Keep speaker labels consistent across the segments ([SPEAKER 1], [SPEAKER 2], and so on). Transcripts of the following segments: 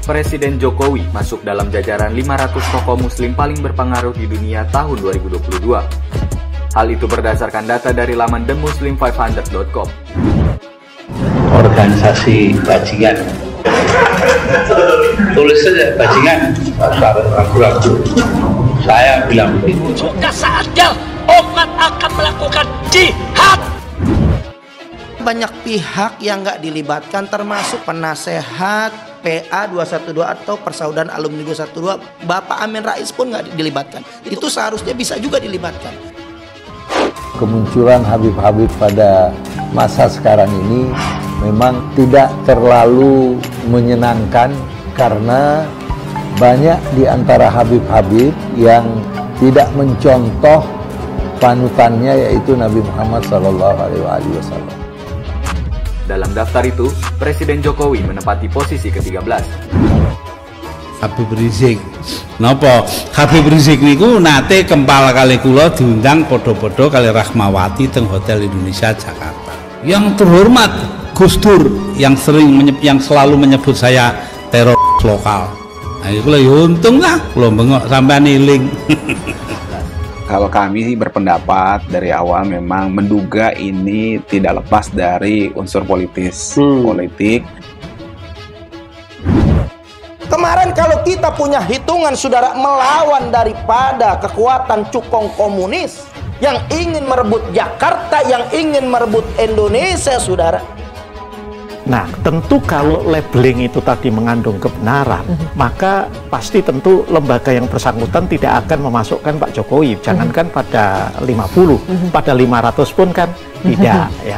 [SPEAKER 1] Presiden Jokowi masuk dalam jajaran 500 tokoh muslim paling berpengaruh di dunia tahun 2022. Hal itu berdasarkan data dari laman themuslim500.com.
[SPEAKER 2] Organisasi bajingan. Tulis saja bajingan, ragu-ragu. Saya bilang begitu.
[SPEAKER 3] Sudah saatnya umat akan melakukan jihad.
[SPEAKER 4] Banyak pihak yang nggak dilibatkan, termasuk penasehat PA 212 atau Persaudaraan Alumni 212. Bapak Amin Rais pun nggak dilibatkan. Itu seharusnya bisa juga dilibatkan.
[SPEAKER 5] Kemunculan Habib-Habib pada masa sekarang ini memang tidak terlalu menyenangkan karena banyak di antara Habib-Habib yang tidak mencontoh panutannya, yaitu Nabi Muhammad SAW.
[SPEAKER 1] Dalam daftar itu, Presiden Jokowi menempati posisi ke-13.
[SPEAKER 2] Habib Rizik. Napa? Habib Rizik niku nate kempal kali kula diundang podo-podo kali Rahmawati teng Hotel Indonesia Jakarta. Yang terhormat Gus Dur yang selalu menyebut saya teror lokal. Nah, kula yo untung lah kula bengok sampean iling.
[SPEAKER 6] Kalau kami berpendapat dari awal memang menduga ini tidak lepas dari unsur politis. Politik.
[SPEAKER 4] Kemarin kalau kita punya hitungan, saudara, melawan daripada kekuatan cukong komunis yang ingin merebut Jakarta, yang ingin merebut Indonesia, saudara.
[SPEAKER 7] Nah, tentu kalau labeling itu tadi mengandung kebenaran, maka pasti tentu lembaga yang bersangkutan tidak akan memasukkan Pak Jokowi. Jangankan pada 50, pada 500 pun kan tidak, ya.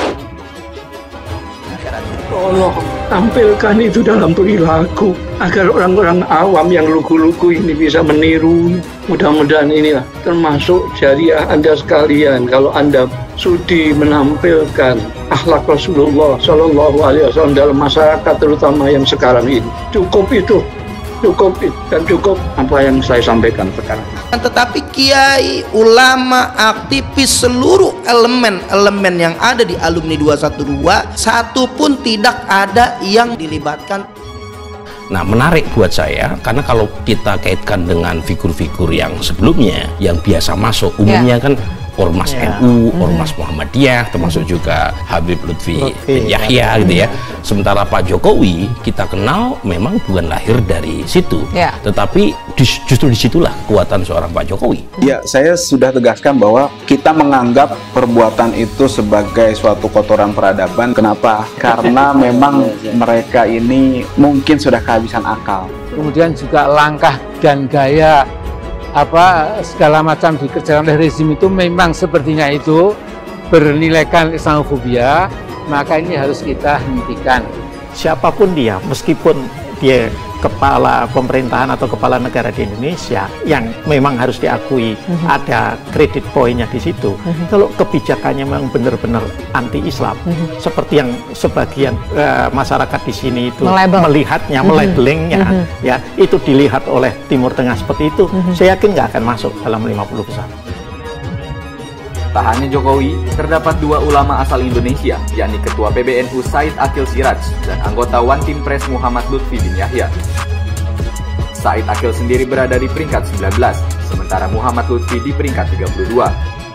[SPEAKER 8] Tolong tampilkan itu dalam perilaku agar orang-orang awam yang lugu-lugu ini bisa meniru. Mudah-mudahan inilah termasuk jariah Anda sekalian kalau Anda sudi menampilkan akhlak Rasulullah Shallallahu Alaihi Wasallam dalam masyarakat, terutama yang sekarang ini. Cukup itu, dan cukup apa yang saya sampaikan sekarang.
[SPEAKER 4] Tetapi kiai, ulama, aktivis, seluruh elemen yang ada di alumni 212, satu pun tidak ada yang dilibatkan.
[SPEAKER 9] Nah, menarik buat saya karena kalau kita kaitkan dengan figur-figur yang sebelumnya yang biasa masuk umumnya kan Ormas NU, Ormas Muhammadiyah, termasuk juga Habib Lutfi bin Yahya gitu ya. Sementara Pak Jokowi kita kenal memang bukan lahir dari situ, tetapi justru disitulah kekuatan seorang Pak Jokowi.
[SPEAKER 6] Ya, saya sudah tegaskan bahwa kita menganggap perbuatan itu sebagai suatu kotoran peradaban. Kenapa? Karena memang mereka ini mungkin sudah kehabisan akal.
[SPEAKER 5] Kemudian juga langkah dan gaya segala macam dikerjakan oleh rezim itu memang sepertinya itu bernilaikan Islamofobia, maka ini harus kita hentikan.
[SPEAKER 7] Siapapun dia, meskipun dia kepala pemerintahan atau kepala negara di Indonesia, yang memang harus diakui ada kredit poinnya di situ. Kalau kebijakannya memang benar-benar anti-Islam, seperti yang sebagian masyarakat di sini itu melihatnya, melabelingnya, ya itu dilihat oleh Timur Tengah seperti itu, saya yakin nggak akan masuk dalam 50 besar.
[SPEAKER 1] Tak hanya Jokowi, terdapat dua ulama asal Indonesia, yakni Ketua PBNU Said Akil Siraj dan anggota One Team Press Muhammad Lutfi bin Yahya. Said Akil sendiri berada di peringkat 19, sementara Muhammad Lutfi di peringkat 32.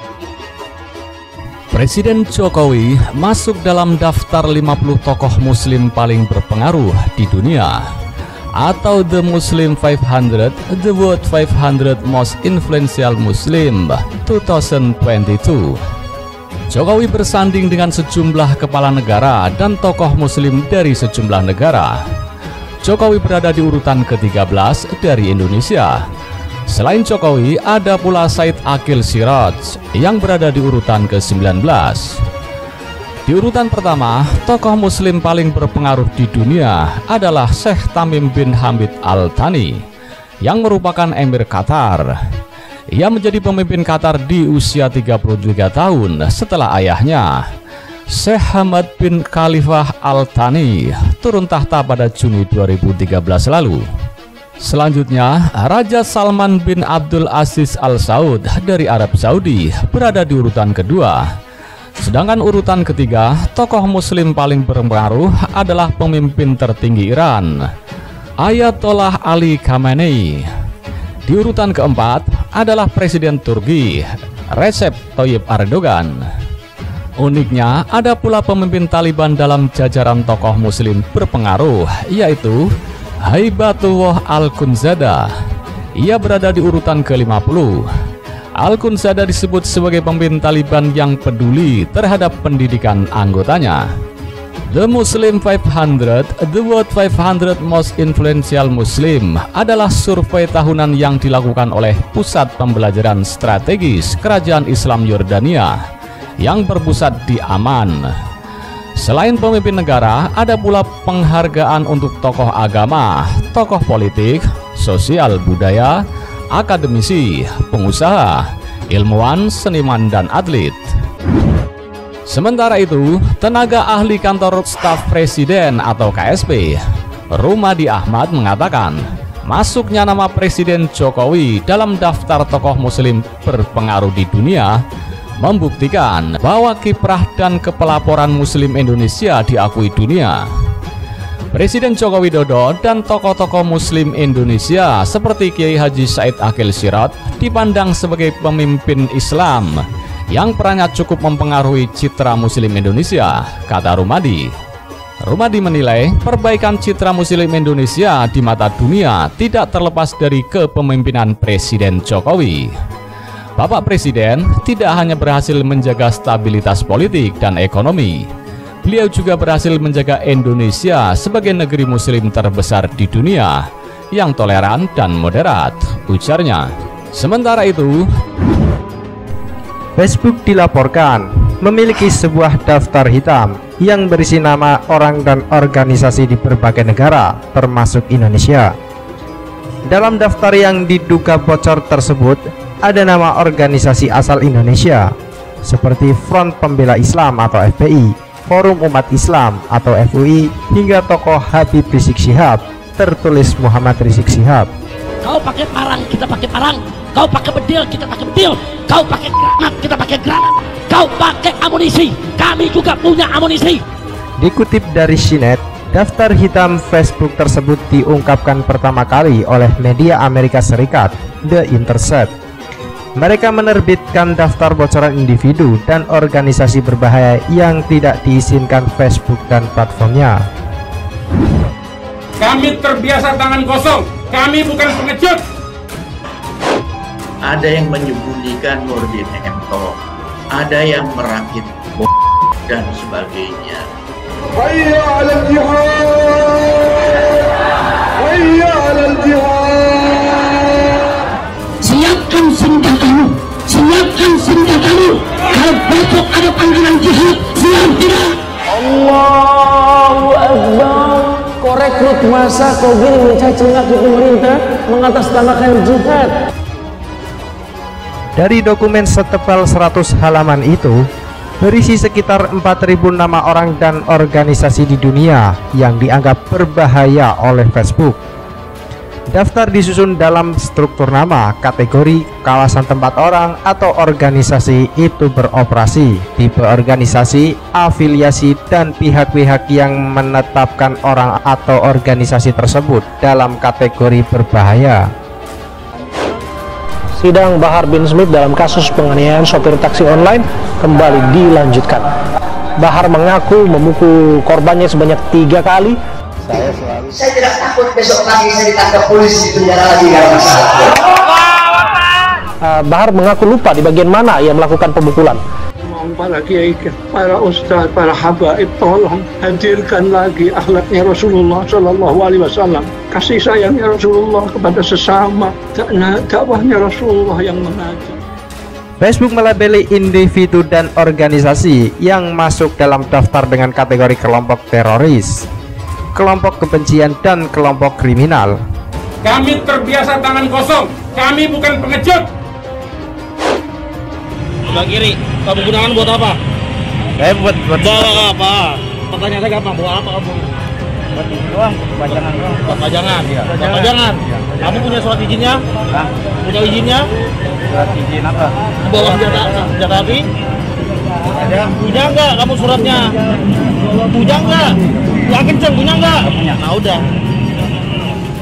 [SPEAKER 10] Presiden Jokowi masuk dalam daftar 50 tokoh muslim paling berpengaruh di dunia, atau The Muslim 500, The World 500 Most Influential Muslim 2022. Jokowi bersanding dengan sejumlah kepala negara dan tokoh muslim dari sejumlah negara. Jokowi berada di urutan ke-13 dari Indonesia. Selain Jokowi, ada pula Said Akil Siraj yang berada di urutan ke-19. Di urutan pertama, tokoh muslim paling berpengaruh di dunia adalah Syekh Tamim bin Hamid Al Thani yang merupakan Emir Qatar. Ia menjadi pemimpin Qatar di usia 33 tahun setelah ayahnya, Syekh Hamad bin Khalifah Al Thani, turun tahta pada Juni 2013 lalu. Selanjutnya, Raja Salman bin Abdul Aziz Al Saud dari Arab Saudi berada di urutan kedua. Sedangkan urutan ketiga, tokoh muslim paling berpengaruh adalah pemimpin tertinggi Iran, Ayatollah Ali Khamenei. Di urutan keempat adalah Presiden Turki Recep Tayyip Erdogan. Uniknya, ada pula pemimpin Taliban dalam jajaran tokoh muslim berpengaruh, yaitu Haibatullah Al-Khundzada. Ia berada di urutan ke-50. Al-Khundzada disebut sebagai pemimpin Taliban yang peduli terhadap pendidikan anggotanya. The Muslim 500, The World 500 Most Influential Muslim adalah survei tahunan yang dilakukan oleh Pusat Pembelajaran Strategis Kerajaan Islam Yordania yang berpusat di Amman. Selain pemimpin negara, ada pula penghargaan untuk tokoh agama, tokoh politik, sosial budaya, akademisi, pengusaha, ilmuwan, seniman, dan atlet. Sementara itu, tenaga ahli kantor staf presiden atau KSP, Rumadi Ahmad mengatakan, masuknya nama Presiden Jokowi dalam daftar tokoh muslim berpengaruh di dunia membuktikan bahwa kiprah dan kepelaporan muslim Indonesia diakui dunia. Presiden Joko Widodo dan tokoh-tokoh muslim Indonesia seperti Kiai Haji Said Akil Sirot dipandang sebagai pemimpin Islam yang perannya cukup mempengaruhi citra muslim Indonesia, kata Rumadi. Rumadi menilai perbaikan citra muslim Indonesia di mata dunia tidak terlepas dari kepemimpinan Presiden Jokowi. Bapak Presiden tidak hanya berhasil menjaga stabilitas politik dan ekonomi, beliau juga berhasil menjaga Indonesia sebagai negeri muslim terbesar di dunia yang toleran dan moderat, ujarnya. Sementara itu,
[SPEAKER 11] Facebook dilaporkan memiliki sebuah daftar hitam yang berisi nama orang dan organisasi di berbagai negara, termasuk Indonesia. Dalam daftar yang diduga bocor tersebut, ada nama organisasi asal Indonesia, seperti Front Pembela Islam atau FPI, Forum Umat Islam atau FUI, hingga tokoh Habib Rizik Syihab, tertulis Muhammad Rizik Syihab.
[SPEAKER 3] Kau pakai parang, kita pakai parang. Kau pakai bedil, kita pakai bedil. Kau pakai granat, kita pakai granat. Kau pakai amunisi, kami juga punya amunisi.
[SPEAKER 11] Dikutip dari CNET, daftar hitam Facebook tersebut diungkapkan pertama kali oleh media Amerika Serikat, The Intercept. Mereka menerbitkan daftar bocoran individu dan organisasi berbahaya yang tidak diizinkan Facebook dan platformnya.
[SPEAKER 12] Kami terbiasa tangan kosong, kami bukan pengecut.
[SPEAKER 13] Ada yang menyembunyikan Nurdin Emto, ada yang merakit bom dan sebagainya.
[SPEAKER 14] Hayya 'alal jihad, hayya 'alal jihad.
[SPEAKER 3] Siapkan senjatamu, siapkan senjatamu. Kalau besok ada panggilan jihad, siap tidak?
[SPEAKER 15] Allahu Akbar. Kau rekrut masa, kau gini mencaci maki pemerintah, mengatasnamakan jihad.
[SPEAKER 11] Dari dokumen setebal 100 halaman itu, berisi sekitar 4.000 nama orang dan organisasi di dunia yang dianggap berbahaya oleh Facebook. Daftar disusun dalam struktur nama, kategori, kawasan tempat orang atau organisasi itu beroperasi, tipe organisasi, afiliasi, dan pihak-pihak yang menetapkan orang atau organisasi tersebut dalam kategori berbahaya.
[SPEAKER 15] Sidang Bahar bin Smith dalam kasus penganiayaan sopir taksi online kembali dilanjutkan. Bahar mengaku memukul korbannya sebanyak 3 kali.
[SPEAKER 16] Saya tidak takut besok pagi saya ditangkap polisi di penjara lagi karena masalah.
[SPEAKER 15] Bahar mengaku lupa di bagian mana ia melakukan pemukulan.
[SPEAKER 8] Para kiai, para ustaz, para habaib, tolong hadirkan lagi akhlaknya Rasulullah Shallallahu Alaihi Wasallam, kasih sayangnya Rasulullah kepada sesama, dakwahnya Rasulullah yang mengaji.
[SPEAKER 11] Facebook melabeli individu dan organisasi yang masuk dalam daftar dengan kategori kelompok teroris, kelompok kebencian, dan kelompok kriminal.
[SPEAKER 12] Kami terbiasa tangan kosong, kami bukan pengecut.
[SPEAKER 17] Sebelah kiri, kamu gunakan buat apa?
[SPEAKER 11] Buat
[SPEAKER 17] apa? Pertanyaan saya gampang, buat apa kamu?
[SPEAKER 11] Buat ini doang, pajangan doang.
[SPEAKER 17] Buat pajangan? Iya. Pajangan? Kamu punya surat izinnya?
[SPEAKER 11] Hah?
[SPEAKER 17] Punya izinnya?
[SPEAKER 11] Surat izin apa?
[SPEAKER 17] Bawa senjata api?
[SPEAKER 11] Ada.
[SPEAKER 17] Punya enggak kamu suratnya? Punya enggak? Yang kenceng, punya enggak?
[SPEAKER 11] Punya.
[SPEAKER 17] Nah udah.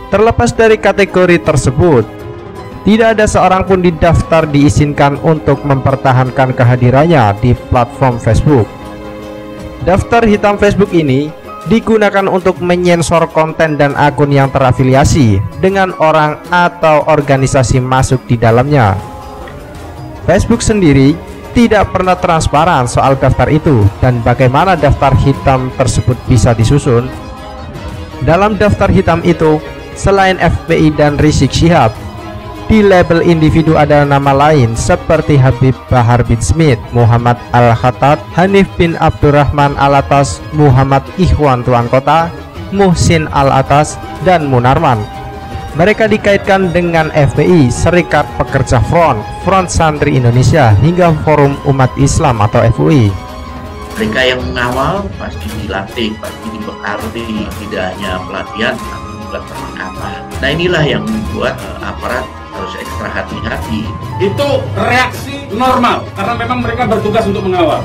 [SPEAKER 11] Terlepas dari kategori tersebut, tidak ada seorang pun di daftar diizinkan untuk mempertahankan kehadirannya di platform Facebook. Daftar hitam Facebook ini digunakan untuk menyensor konten dan akun yang terafiliasi dengan orang atau organisasi masuk di dalamnya. Facebook sendiri tidak pernah transparan soal daftar itu dan bagaimana daftar hitam tersebut bisa disusun. Dalam daftar hitam itu, selain FPI dan Rizik Syihab, di label individu ada nama lain seperti Habib Bahar bin Smith, Muhammad Al-Khattab, Hanif bin Abdurrahman Al-Atas, Muhammad Ikhwan Tuan Kota, Muhsin Al-Atas, dan Munarman. Mereka dikaitkan dengan FPI, Serikat Pekerja Front, Front Santri Indonesia, hingga Forum Umat Islam atau FUI.
[SPEAKER 13] Mereka yang mengawal pasti dilatih, pasti dibekali, tidak hanya pelatihan, tapi juga perlengkapan. Nah inilah yang membuat aparat harus ekstra hati-hati.
[SPEAKER 12] Itu reaksi normal, karena memang mereka bertugas untuk mengawal.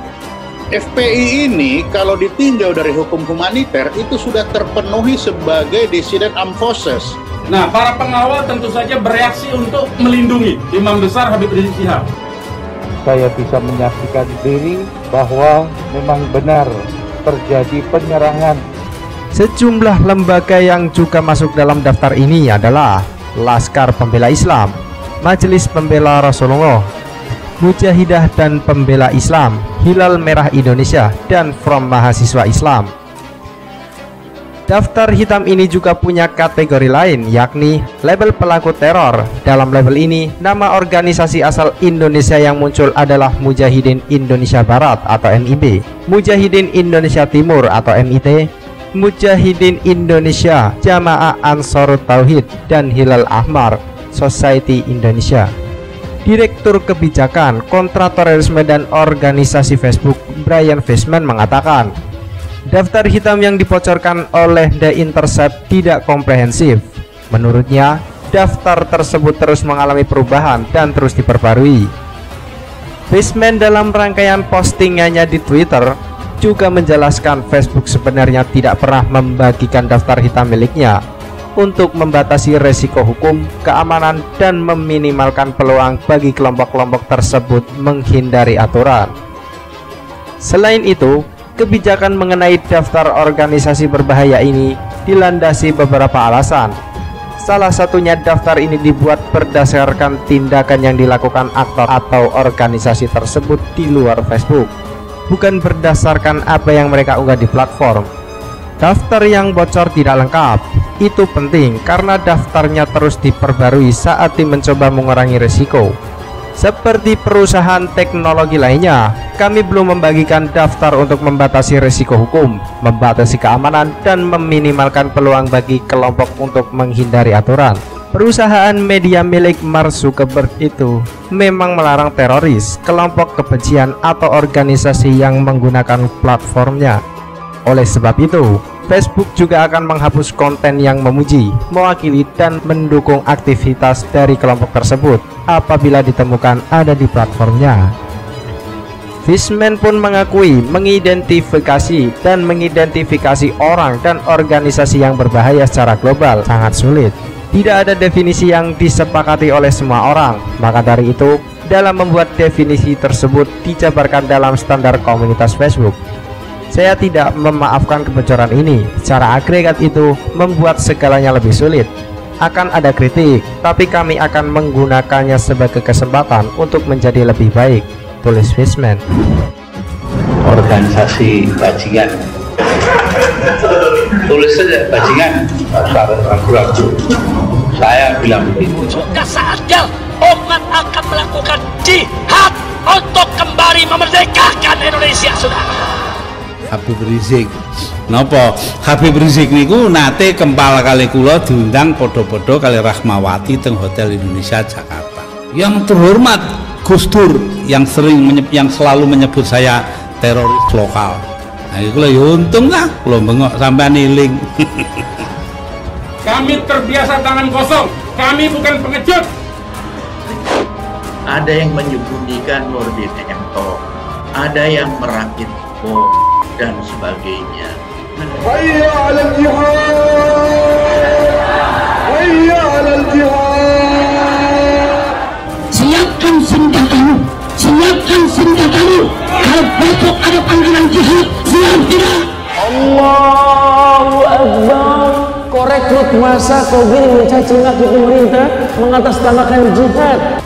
[SPEAKER 18] FPI ini kalau ditinjau dari hukum humaniter itu sudah terpenuhi sebagai dissident armed forces.
[SPEAKER 12] Nah, para pengawal tentu saja bereaksi untuk melindungi Imam Besar Habib Rizik Syihab.
[SPEAKER 19] Saya bisa menyaksikan diri bahwa memang benar terjadi penyerangan.
[SPEAKER 11] Sejumlah lembaga yang juga masuk dalam daftar ini adalah Laskar Pembela Islam, Majelis Pembela Rasulullah, Mujahidah dan Pembela Islam, Hilal Merah Indonesia, dan Front Mahasiswa Islam. Daftar hitam ini juga punya kategori lain, yakni label pelaku teror. Dalam label ini, nama organisasi asal Indonesia yang muncul adalah Mujahidin Indonesia Barat atau MIB, Mujahidin Indonesia Timur atau MIT, Mujahidin Indonesia, Jamaah Ansarut Tauhid, dan Hilal Ahmar Society Indonesia. Direktur Kebijakan, Kontraterorisme dan Organisasi Facebook, Brian Fishman, mengatakan, daftar hitam yang dibocorkan oleh The Intercept tidak komprehensif. Menurutnya, daftar tersebut terus mengalami perubahan dan terus diperbarui. Fishman dalam rangkaian postingannya di Twitter juga menjelaskan Facebook sebenarnya tidak pernah membagikan daftar hitam miliknya untuk membatasi resiko hukum, keamanan, dan meminimalkan peluang bagi kelompok-kelompok tersebut menghindari aturan. Selain itu, kebijakan mengenai daftar organisasi berbahaya ini dilandasi beberapa alasan. Salah satunya daftar ini dibuat berdasarkan tindakan yang dilakukan aktor atau organisasi tersebut di luar Facebook, bukan berdasarkan apa yang mereka unggah di platform. Daftar yang bocor tidak lengkap. Itu penting karena daftarnya terus diperbarui saat tim mencoba mengurangi risiko. Seperti perusahaan teknologi lainnya, kami belum membagikan daftar untuk membatasi risiko hukum, membatasi keamanan, dan meminimalkan peluang bagi kelompok untuk menghindari aturan. Perusahaan media milik Mark Zuckerberg itu memang melarang teroris, kelompok kebencian, atau organisasi yang menggunakan platformnya. Oleh sebab itu, Facebook juga akan menghapus konten yang memuji, mewakili, dan mendukung aktivitas dari kelompok tersebut apabila ditemukan ada di platformnya. Fishman pun mengakui mengidentifikasi orang dan organisasi yang berbahaya secara global sangat sulit. Tidak ada definisi yang disepakati oleh semua orang, maka dari itu dalam membuat definisi tersebut dijabarkan dalam standar komunitas Facebook. Saya tidak memaafkan kebocoran ini. Secara agregat itu membuat segalanya lebih sulit. Akan ada kritik, tapi kami akan menggunakannya sebagai kesempatan untuk menjadi lebih baik, tulis Fishman.
[SPEAKER 20] Organisasi bajingan, tulis saja bajingan, ragu-ragu. Saya bilang begitu.
[SPEAKER 3] Juga saatnya umat akan melakukan jihad untuk kembali memerdekakan Indonesia, saudara.
[SPEAKER 2] Habib Rizik. Napa Habib Rizik niku nate kempal kali kula diundang podo-podo kali Rahmawati teng Hotel Indonesia Jakarta. Yang terhormat Gus Dur yang selalu menyebut saya teroris lokal. Nah iku lho ya untung lah kula bengok sampean eling.
[SPEAKER 12] Kami terbiasa tangan kosong. Kami bukan pengecut.
[SPEAKER 13] Ada yang menyembunyikan Nurdin Emto, ada yang merakit bom dan sebagainya.
[SPEAKER 14] Hayya 'alal jihad.
[SPEAKER 15] masa kau gini mencaci maki pemerintah mengatasnamakan jihad?